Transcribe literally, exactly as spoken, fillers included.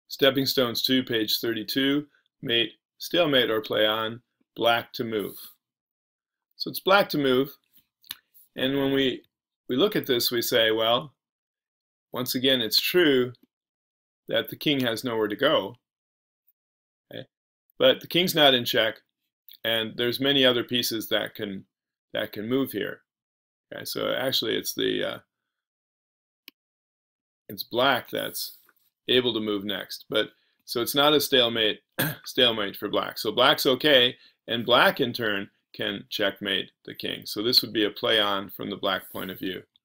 Stepping Stones two, page thirty-two, mate, stalemate or play on, black to move. So it's black to move, and when we, we look at this, we say, well, once again, it's true that the king has nowhere to go, okay? But the king's not in check, and there's many other pieces that can that can move here. Okay, so actually, it's the uh, it's black that's able to move next, but so it's not a stalemate stalemate for black. So black's okay, and black in turn can checkmate the king. So this would be a play on from the black point of view.